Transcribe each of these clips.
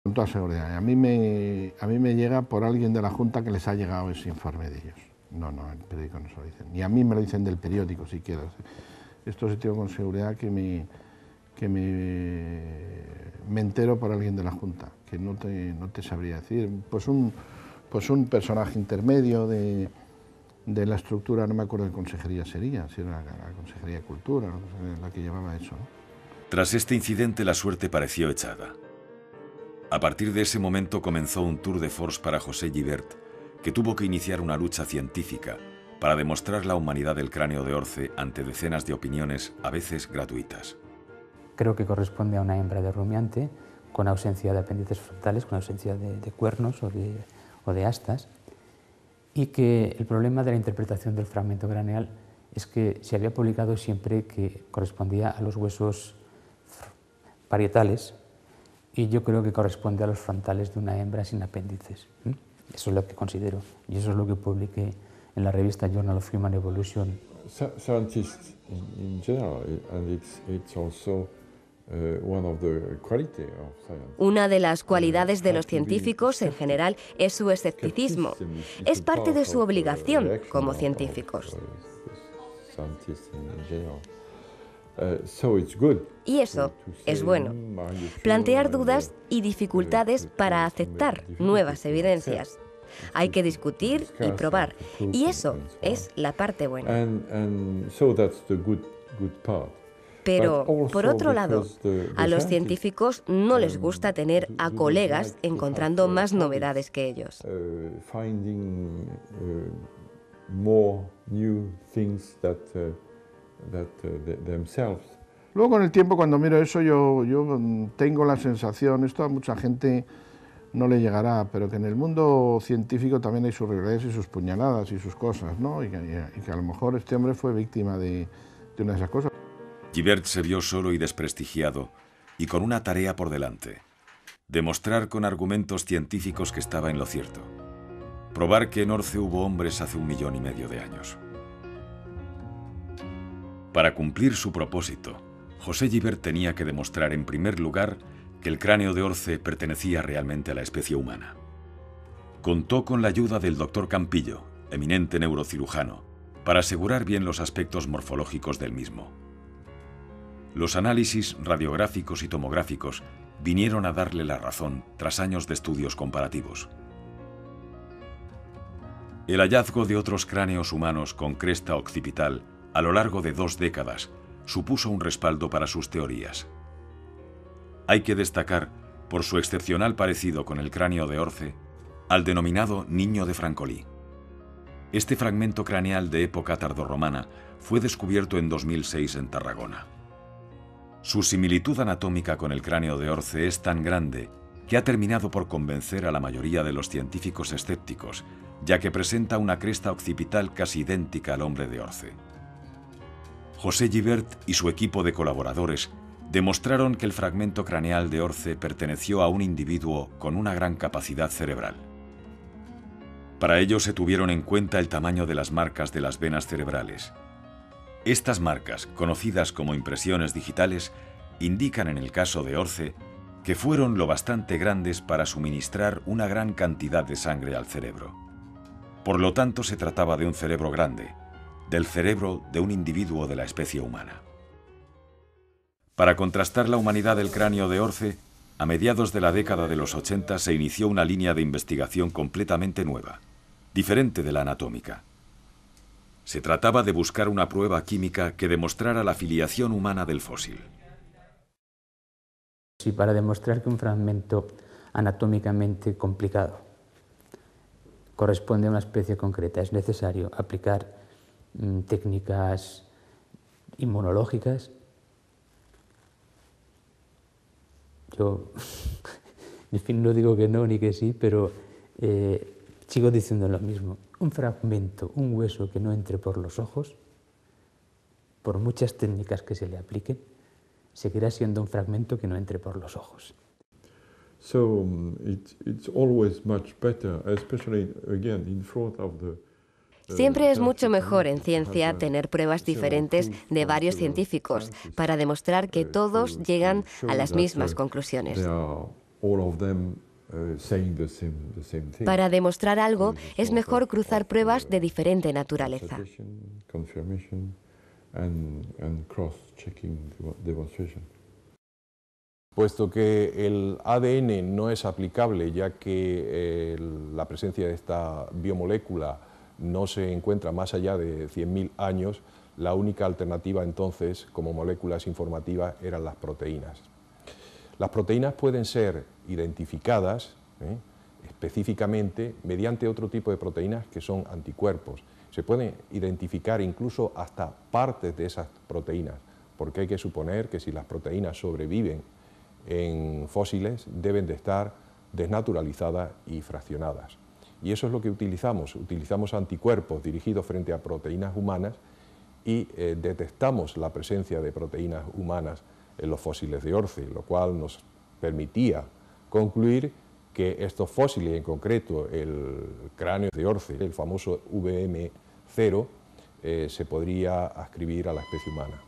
Con toda seguridad. A mí me llega por alguien de la Junta que les ha llegado ese informe de ellos. No, el periódico no se lo dicen. Ni a mí me lo dicen del periódico siquiera. Esto sí tengo con seguridad que me entero por alguien de la Junta, que no te sabría decir. Pues un personaje intermedio de la estructura, no me acuerdo de qué consejería sería, si era la Consejería de Cultura, la que llevaba eso, ¿no? Tras este incidente, la suerte pareció echada. A partir de ese momento comenzó un tour de force para José Gibert, que tuvo que iniciar una lucha científica para demostrar la humanidad del cráneo de Orce ante decenas de opiniones, a veces gratuitas. Creo que corresponde a una hembra de rumiante con ausencia de apéndices frontales, con ausencia de cuernos o de astas, y que el problema de la interpretación del fragmento craneal es que se había publicado siempre que correspondía a los huesos parietales, y yo creo que corresponde a los frontales de una hembra sin apéndices. Eso es lo que considero, y eso es lo que publiqué en la revista Journal of Human Evolution. Scientists in general, and it's also one of the quality of science. Una de las cualidades de los científicos en general es su escepticismo. Es parte de su obligación como científicos. Y eso es bueno. Plantear dudas y dificultades para aceptar nuevas evidencias. Hay que discutir y probar. Y eso es la parte buena. Pero, por otro lado, a los científicos no les gusta tener a colegas encontrando más novedades que ellos. Luego, con el tiempo, cuando miro eso, yo tengo la sensación, esto a mucha gente no le llegará, pero que en el mundo científico también hay sus regresos y sus puñaladas y sus cosas, ¿no? Y que a lo mejor este hombre fue víctima de una de esas cosas. Gibert se vio solo y desprestigiado, y con una tarea por delante: demostrar con argumentos científicos que estaba en lo cierto. Probar que en Orce hubo hombres hace 1,5 millones de años. Para cumplir su propósito, José Gibert tenía que demostrar en primer lugar que el cráneo de Orce pertenecía realmente a la especie humana. Contó con la ayuda del doctor Campillo, eminente neurocirujano, para asegurar bien los aspectos morfológicos del mismo. Los análisis radiográficos y tomográficos vinieron a darle la razón tras años de estudios comparativos. El hallazgo de otros cráneos humanos con cresta occipital a lo largo de 2 décadas supuso un respaldo para sus teorías. Hay que destacar, por su excepcional parecido con el cráneo de Orce, al denominado Niño de Francolí. Este fragmento craneal de época tardorromana fue descubierto en 2006 en Tarragona. Su similitud anatómica con el cráneo de Orce es tan grande que ha terminado por convencer a la mayoría de los científicos escépticos, ya que presenta una cresta occipital casi idéntica al hombre de Orce. José Gibert y su equipo de colaboradores demostraron que el fragmento craneal de Orce perteneció a un individuo con una gran capacidad cerebral. Para ello se tuvieron en cuenta el tamaño de las marcas de las venas cerebrales. Estas marcas, conocidas como impresiones digitales, indican en el caso de Orce que fueron lo bastante grandes para suministrar una gran cantidad de sangre al cerebro. Por lo tanto, se trataba de un cerebro grande, del cerebro de un individuo de la especie humana. Para contrastar la humanidad del cráneo de Orce, a mediados de la década de los 80 se inició una línea de investigación completamente nueva, diferente de la anatómica. Se trataba de buscar una prueba química que demostrara la filiación humana del fósil. Si para demostrar que un fragmento anatómicamente complicado corresponde a una especie concreta es necesario aplicar técnicas inmunológicas, yo en fin no digo que no ni que sí, pero sigo diciendo lo mismo. Un fragmento, un hueso que no entre por los ojos, por muchas técnicas que se le apliquen, seguirá siendo un fragmento que no entre por los ojos. So it's always much better, especially again in front of the. Siempre es mucho mejor en ciencia tener pruebas diferentes de varios científicos para demostrar que todos llegan a las mismas conclusiones. all of them saying the same thing. Para demostrar algo es mejor cruzar pruebas de diferente naturaleza. Confirmation and cross-checking demonstration. Puesto que el ADN no es aplicable, ya que la presencia de esta biomolécula no se encuentra más allá de 100.000 años, la única alternativa entonces, como moléculas informativas, eran las proteínas. Las proteínas pueden ser identificadas específicamente mediante otro tipo de proteínas que son anticuerpos. Se pueden identificar incluso hasta partes de esas proteínas, porque hay que suponer que si las proteínas sobreviven en fósiles deben de estar desnaturalizadas y fraccionadas. Y eso es lo que utilizamos. Utilizamos anticuerpos dirigidos frente a proteínas humanas y detectamos la presencia de proteínas humanas en los fósiles de Orce, lo cual nos permitía concluir que estos fósiles, en concreto el cráneo de Orce, el famoso VM0, se podría adscribir a la especie humana.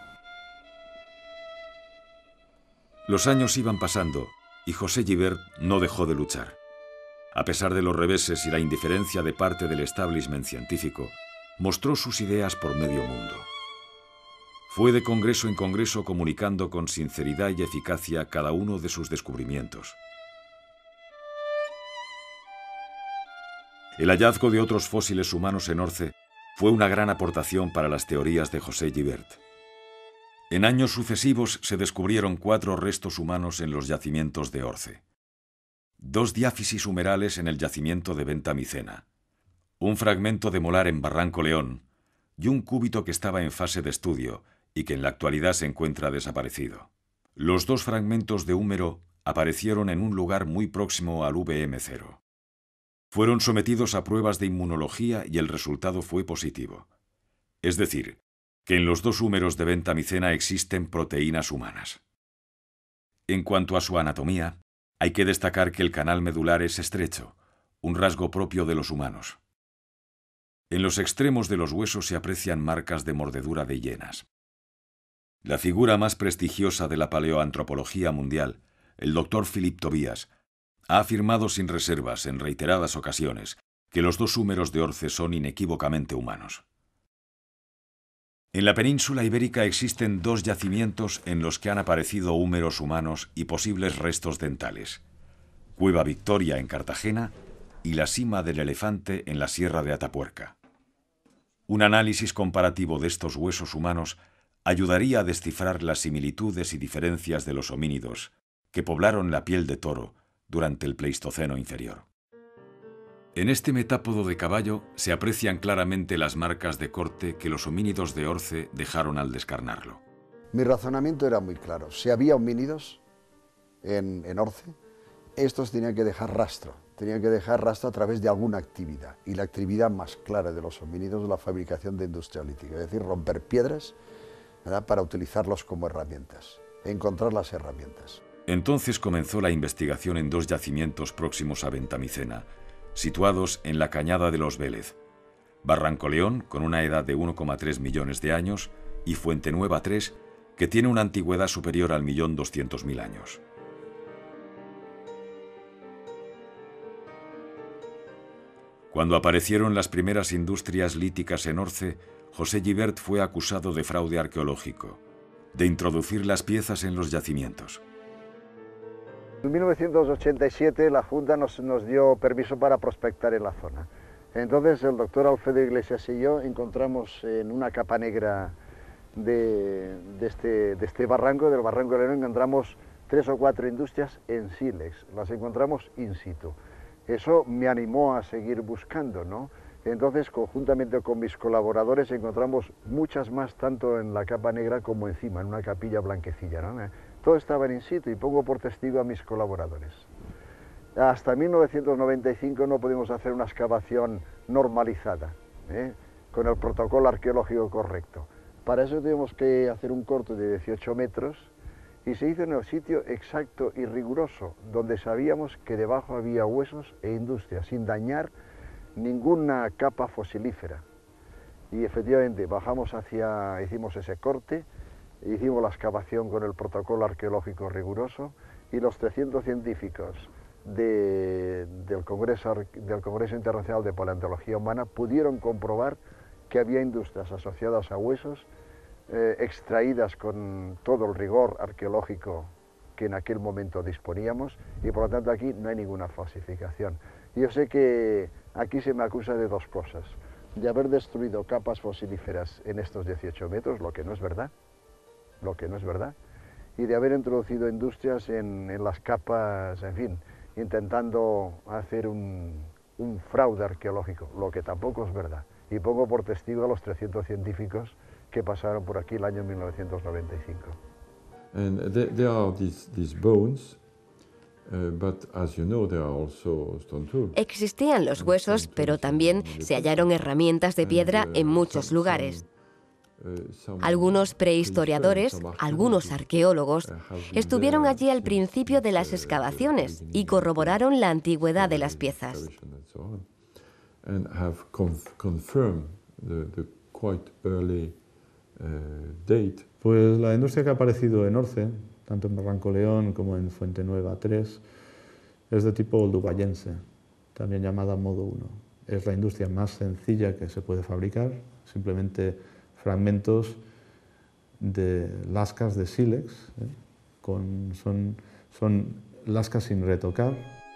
Los años iban pasando y José Gibert no dejó de luchar. A pesar de los reveses y la indiferencia de parte del establishment científico, mostró sus ideas por medio mundo. Fue de congreso en congreso comunicando con sinceridad y eficacia cada uno de sus descubrimientos. El hallazgo de otros fósiles humanos en Orce fue una gran aportación para las teorías de José Gibert. En años sucesivos se descubrieron 4 restos humanos en los yacimientos de Orce. 2 diáfisis humerales en el yacimiento de Ventamicena, un fragmento de molar en Barranco León y un cúbito que estaba en fase de estudio y que en la actualidad se encuentra desaparecido. Los 2 fragmentos de húmero aparecieron en un lugar muy próximo al VM0. Fueron sometidos a pruebas de inmunología y el resultado fue positivo. Es decir, que en los 2 húmeros de Ventamicena existen proteínas humanas. En cuanto a su anatomía, hay que destacar que el canal medular es estrecho, un rasgo propio de los humanos. En los extremos de los huesos se aprecian marcas de mordedura de hienas. La figura más prestigiosa de la paleoantropología mundial, el Dr. Philip Tobias, ha afirmado sin reservas en reiteradas ocasiones que los 2 húmeros de Orce son inequívocamente humanos. En la península ibérica existen 2 yacimientos en los que han aparecido húmeros humanos y posibles restos dentales: Cueva Victoria en Cartagena y la Sima del Elefante en la Sierra de Atapuerca. Un análisis comparativo de estos huesos humanos ayudaría a descifrar las similitudes y diferencias de los homínidos que poblaron la piel de toro durante el Pleistoceno inferior. En este metápodo de caballo se aprecian claramente las marcas de corte que los homínidos de Orce dejaron al descarnarlo. Mi razonamiento era muy claro. Si había homínidos en Orce, estos tenían que dejar rastro. Tenían que dejar rastro a través de alguna actividad. Y la actividad más clara de los homínidos es la fabricación de industria lítica, es decir, romper piedras, ¿verdad?, para utilizarlos como herramientas, encontrar las herramientas. Entonces comenzó la investigación en 2 yacimientos próximos a Ventamicena, situados en la Cañada de los Vélez: Barranco León, con una edad de 1,3 millones de años, y Fuente Nueva 3, que tiene una antigüedad superior al 1.200.000 años. Cuando aparecieron las primeras industrias líticas en Orce, José Gibert fue acusado de fraude arqueológico, de introducir las piezas en los yacimientos. En 1987 la Junta nos dio permiso para prospectar en la zona. Entonces el doctor Alfredo Iglesias y yo encontramos en una capa negra de este barranco, del Barranco León, encontramos 3 o 4 industrias en sílex, las encontramos in situ. Eso me animó a seguir buscando, ¿no? Entonces, conjuntamente con mis colaboradores, encontramos muchas más, tanto en la capa negra como encima, en una capilla blanquecilla, ¿no? Todo estaba in situ y pongo por testigo a mis colaboradores. Hasta 1995 no pudimos hacer una excavación normalizada, con el protocolo arqueológico correcto. Para eso tuvimos que hacer un corte de 18 metros y se hizo en el sitio exacto y riguroso, donde sabíamos que debajo había huesos e industria, sin dañar ninguna capa fosilífera. Y efectivamente hicimos ese corte, hicimos la excavación con el protocolo arqueológico riguroso y los 300 científicos del Congreso Internacional de Paleontología Humana pudieron comprobar que había industrias asociadas a huesos extraídas con todo el rigor arqueológico que en aquel momento disponíamos, y por lo tanto aquí no hay ninguna falsificación. Yo sé que aquí se me acusa de dos cosas: de haber destruido capas fosilíferas en estos 18 metros, lo que no es verdad, y de haber introducido industrias en las capas, en fin, intentando hacer un fraude arqueológico, lo que tampoco es verdad. Y pongo por testigo a los 300 científicos que pasaron por aquí el año 1995. And there are these bones, but as you know, there are also stone tools. Existían los huesos, pero también se hallaron herramientas de piedra en muchos lugares. Algunos prehistoriadores, algunos arqueólogos, estuvieron allí al principio de las excavaciones y corroboraron la antigüedad de las piezas. And have confirmed the quite early date. Pues la industria que ha aparecido en Orce, tanto en Barranco León como en Fuente Nueva 3, es de tipo oldubayense, también llamada modo 1. Es la industria más sencilla que se puede fabricar, simplemente fragmentos de lascas de sílex, son lascas sin retocar.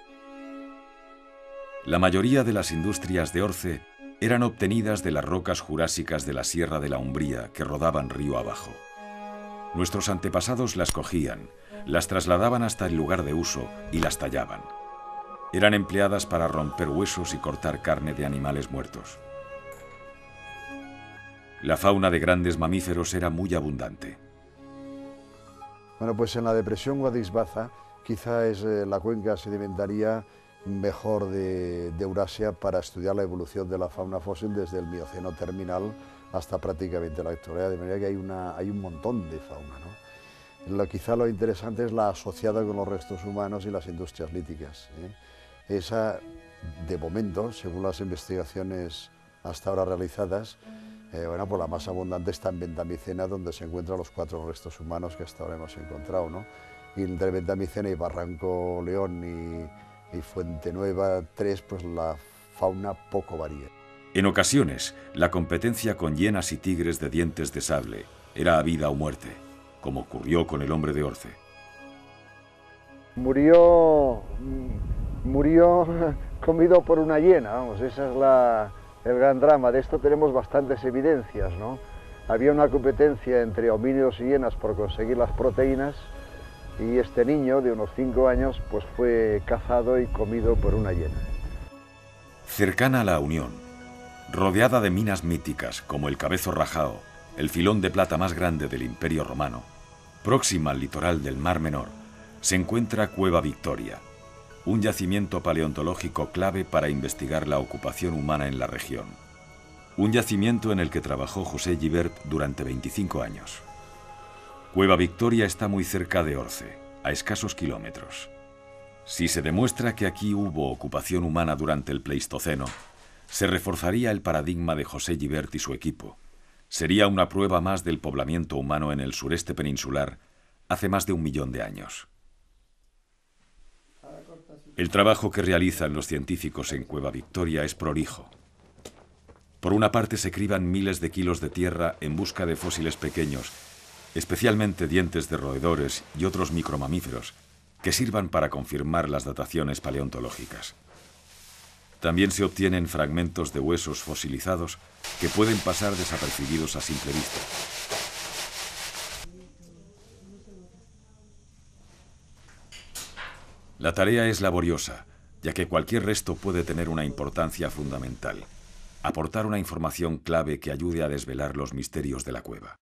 La mayoría de las industrias de Orce eran obtenidas de las rocas jurásicas de la Sierra de la Umbría que rodaban río abajo. Nuestros antepasados las cogían, las trasladaban hasta el lugar de uso y las tallaban. Eran empleadas para romper huesos y cortar carne de animales muertos. La fauna de grandes mamíferos era muy abundante. Bueno, pues en la depresión Guadix-Baza quizá es la cuenca sedimentaria mejor de Eurasia para estudiar la evolución de la fauna fósil desde el Mioceno terminal hasta prácticamente la actualidad, de manera que hay un montón de fauna, ¿no? Quizá lo interesante es la asociada con los restos humanos y las industrias líticas, ¿eh? Esa, de momento, según las investigaciones hasta ahora realizadas, bueno, pues la más abundante está en Ventamicena, donde se encuentran los 4 restos humanos que hasta ahora hemos encontrado, ¿no? Y entre Ventamicena y Barranco León y Fuente Nueva 3, pues la fauna poco varía. En ocasiones, la competencia con hienas y tigres de dientes de sable era a vida o muerte, como ocurrió con el hombre de Orce. Murió comido por una hiena, vamos, ese es el gran drama. De esto tenemos bastantes evidencias, ¿no? Había una competencia entre homínidos y hienas por conseguir las proteínas, y este niño de unos 5 años pues fue cazado y comido por una hiena. Cercana a la Unión, rodeada de minas míticas como el Cabezo Rajao, el filón de plata más grande del Imperio Romano, próxima al litoral del Mar Menor, se encuentra Cueva Victoria, un yacimiento paleontológico clave para investigar la ocupación humana en la región. Un yacimiento en el que trabajó José Gibert durante 25 años. Cueva Victoria está muy cerca de Orce, a escasos kilómetros. Si se demuestra que aquí hubo ocupación humana durante el Pleistoceno, se reforzaría el paradigma de José Gibert y su equipo. Sería una prueba más del poblamiento humano en el sureste peninsular hace más de 1 millón de años. El trabajo que realizan los científicos en Cueva Victoria es prolijo. Por una parte se criban miles de kilos de tierra en busca de fósiles pequeños, especialmente dientes de roedores y otros micromamíferos, que sirvan para confirmar las dataciones paleontológicas. También se obtienen fragmentos de huesos fosilizados que pueden pasar desapercibidos a simple vista. La tarea es laboriosa, ya que cualquier resto puede tener una importancia fundamental: aportar una información clave que ayude a desvelar los misterios de la cueva.